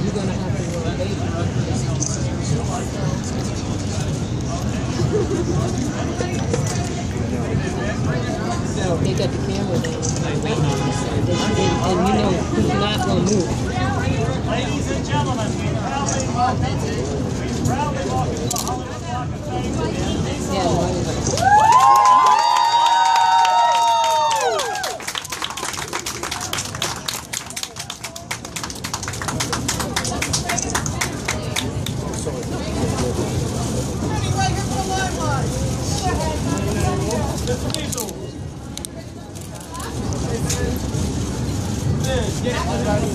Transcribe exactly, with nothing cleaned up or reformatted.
you're gonna have to roll baby. They got the camera down. And, and, and you know who's not gonna move. Ladies and gentlemen, we proudly welcome we proudly welcome the Hollywood Walk of Fame. Yeah, Mister Diesel.